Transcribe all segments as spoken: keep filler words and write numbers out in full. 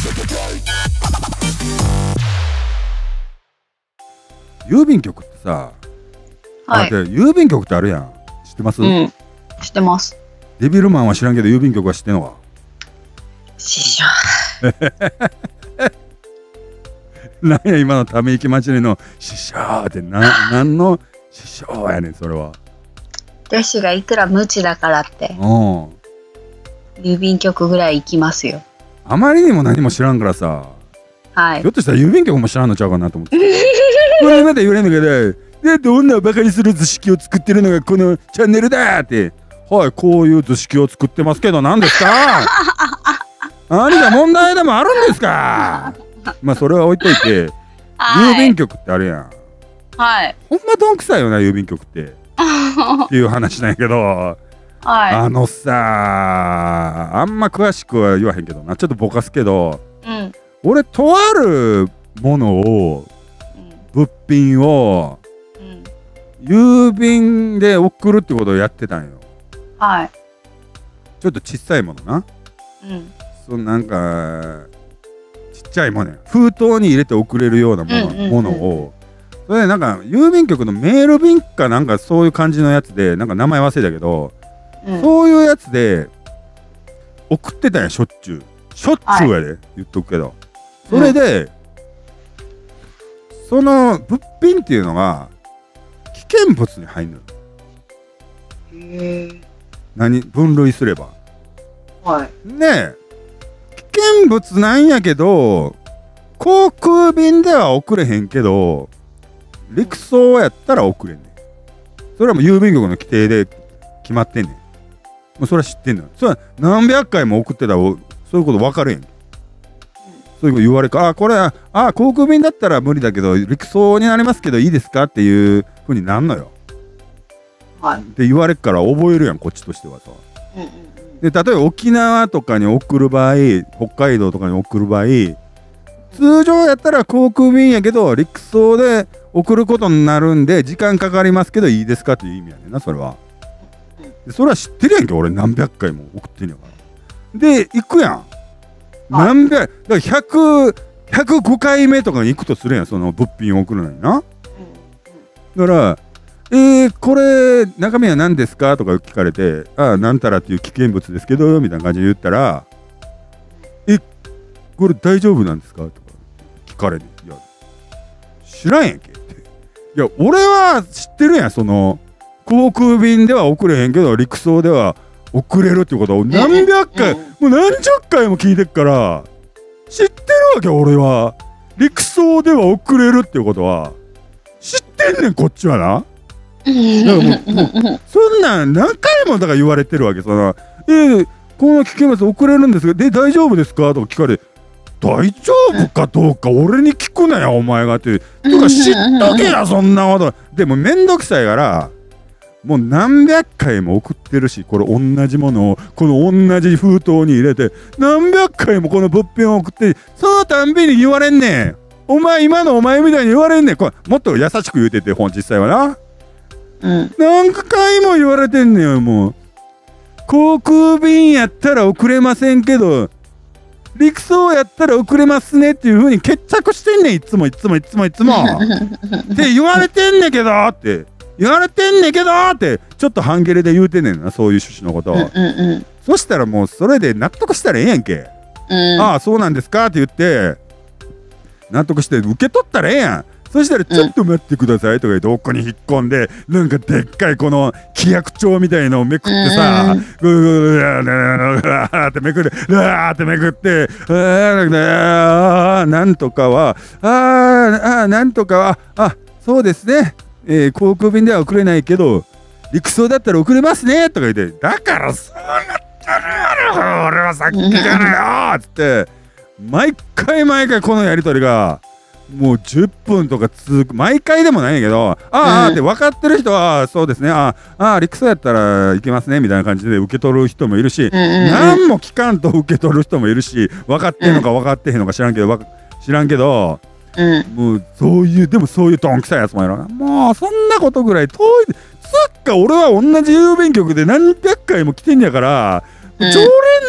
郵便局ってさ、 はい。 あ、で郵便局ってあるやん。知ってます？ うん。知ってます。 デビルマンは知らんけど郵便局は知ってんのか？ 師匠。 なんや今のため息祭りの師匠ってな、なんの師匠やねんそれは。 弟子がいくら無知だからってうん。 郵便局ぐらい行きますよ。 あまりにも何も知らんからさ、 はいひょ。っとしたら郵便局も知らんのちゃうかなと思って。これまだ言われんのけど、でどんなバカにする図式を作ってるのがこのチャンネルだって。はい、こういう図式を作ってますけど何ですか？何か問題でもあるんですか？まあそれは置いといて、 はい。 郵便局ってあるやん。 はい。 ほんまどんくさいよな郵便局ってっていう話なんやけど、 はあのさあんま詳しくは言わへんけどな、ちょっとぼかすけど、 い。うん。 俺とあるものを、物品をうん。 郵便で送るってことをやってたんよ。 はい。 ちょっと小さいものな。 うん。 そのなんかちっちゃいものや、封筒に入れて送れるようなもの、ものを、それでなんか郵便局のメール便かなんかそういう感じのやつで、なんか名前忘れたけど、 うん、 そういうやつで送ってたんや、しょっちゅうしょっちゅうやで、はい、言っとくけど、それで、うん、その物品っていうのが危険物に入るのよ。 へえ。 何分類すれば、 はい、 ねえ、危険物なんやけど航空便では送れへんけど陸送やったら送れんねん。それはもう郵便局の規定で決まってんねん。もうそれは知ってんのよ。それは何百回も送ってたらそういうこと分かるやん。そういうこと言われるか、あこれはあ航空便だったら無理だけど陸送になりますけどいいですかっていうふうになんのよ。はい、って言われっから覚えるやんこっちとしてはさ。うんうんうん、で例えば沖縄とかに送る場合、北海道とかに送る場合、通常やったら航空便やけど陸送で送ることになるんで時間かかりますけどいいですかっていう意味やねんな、それは。でそれは知ってるやんけ、俺何百回も送ってんやから。で行くやん、何百だからひゃく、ひゃくごかいめとかに行くとするやん、その物品を送るのにな。だからえー、これ中身は何ですかとか聞かれて、ああなんたらっていう危険物ですけどみたいな感じで言ったら、えこれ大丈夫なんですかとか聞かれて、いや知らんやんけって。いや俺は知ってるやん、その航空便では送れへんけど陸送では送れるっていうことを何百回、もう何十回も聞いてっから知ってるわけ。俺は陸送では送れるっていうことは知ってんねん、こっちはな。だからもう、もうそんなん何回もだから言われてるわけ。そのえー、この危険物送れるんですがで大丈夫ですかとか聞かれて、大丈夫かどうか俺に聞くなよお前がってとか知っとけやそんなこと。でもめんどくさいからもう何百回も送ってるし、これ同じものをこの同じ封筒に入れて何百回もこの物品を送って、そのたんびに言われんねん。お前今のお前みたいに言われんねん。これもっと優しく言うてて、実際はな、うん、何回も言われてんねんよ。もう航空便やったら送れませんけど陸送やったら送れますねっていう風に決着してんねん、いつもいつもいつもいつもって言われてんねんけどって言われてんねんけどってちょっと半切れで言うてんねんな、そういう趣旨のことを、うんうんうん、そしたらもうそれで納得したらええやんけ、うん、ああそうなんですかって言って納得して受け取ったらええやん。そしたらちょっと待ってくださいとか言って奥に引っ込んでなんかでっかいこの規約帳みたいのをめくってさ、うーってめくってうわーってめくってあなんとかはああなんとかはあそうですね、えー、航空便では送れないけど陸送だったら送れますねとか言って、だからそうなったら俺はさっきからよっつって毎回毎回このやり取りがもうじゅっぷんとか続く。毎回でもないんやけど、ああって分かってる人はそうですね、ああ陸送やったらいけますねみたいな感じで受け取る人もいるし、何も聞かんと受け取る人もいるし、分かってんのか分かってへんのか知らんけど知らんけど、もうそういうでもそういうどんくさいやつもいるな。もうそんなことぐらい遠い。そっか俺は同じ郵便局で何百回も来てんやから、常連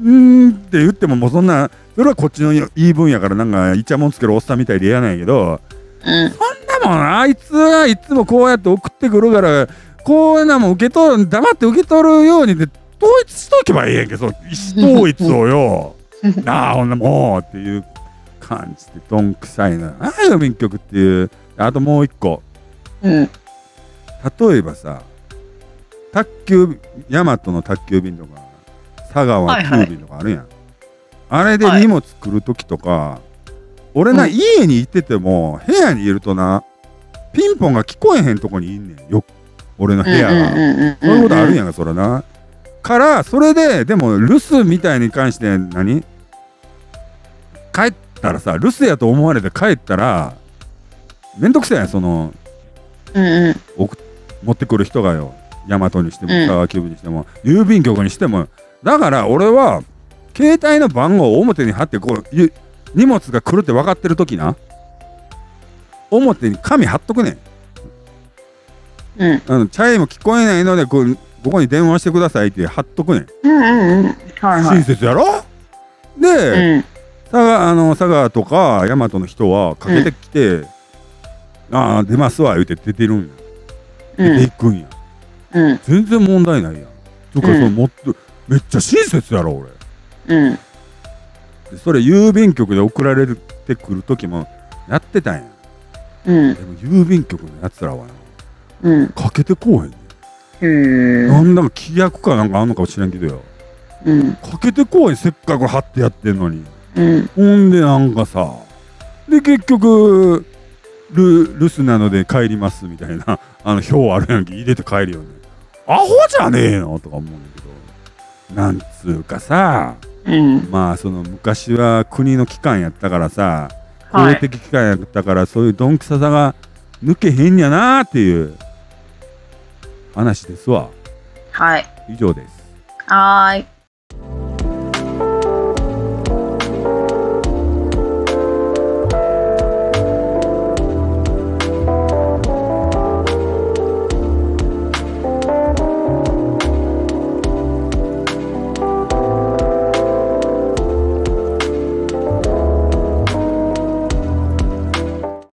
んって言ってももうそんなそれはこっちの言い分やからなんかイチャモンつけるおっさんみたいで嫌なんやけど、 うん、 そんなもんあいつはいつもこうやって送ってくるからこういうのも受け取る黙って受け取るようにで統一しとけばいいやんけど、意思統一をよなあほんなもうっていう感じでどんくさいなあ郵便局っていう。あともう一個、 うん、 例えばさ宅急大和の宅急便とか佐川急便とかあるやん、はいはい、あれで荷物来る時とか、はい、俺な、うん、家に行ってても部屋にいるとなピンポンが聞こえへんとこにいんねんよ、俺の部屋が。そういうことあるやんかそらな。からそれででも留守みたいに関して何帰ったらさ留守やと思われて帰ったらめんどくさいやんその、 うんうん、 持ってくる人がよ、大和にしても佐川急便にしても、うん、郵便局にしても。だから俺は携帯の番号を表に貼ってこう荷物が来るって分かってる時な表に紙貼っとくねん、うん、あのチャイも聞こえないのでこうここに電話してくださいって貼っとくねん、 うんうんうん、はいはい、 親切やろで、うん、佐賀あの佐賀とか大和の人はかけてきて、うん、ああ出ますわ言うて出てるんや、うん、出ていくんや、うん、全然問題ないやん。とか、うん、そのもっとめっちゃ親切やろ俺、うん、でそれ郵便局で送られてくる時もやってたんや、うん、でも郵便局のやつらはな、うん、かけてこうへんねん。なんだか規約かなんかあんのかもしれんけどよ、うん、かけてこうへん、せっかく貼ってやってんのに、うん、ほんでなんかさで結局ル留守なので帰りますみたいなあの表あるやんけ入れて帰るよね。アホじゃねえのとか思うんだけど、なんつうかさ、うん、まあその昔は国の機関やったからさ、公的機関やったから、はい、そういうどんくささが抜けへんやなーっていう話ですわ。 はい、 以上です。 はーい。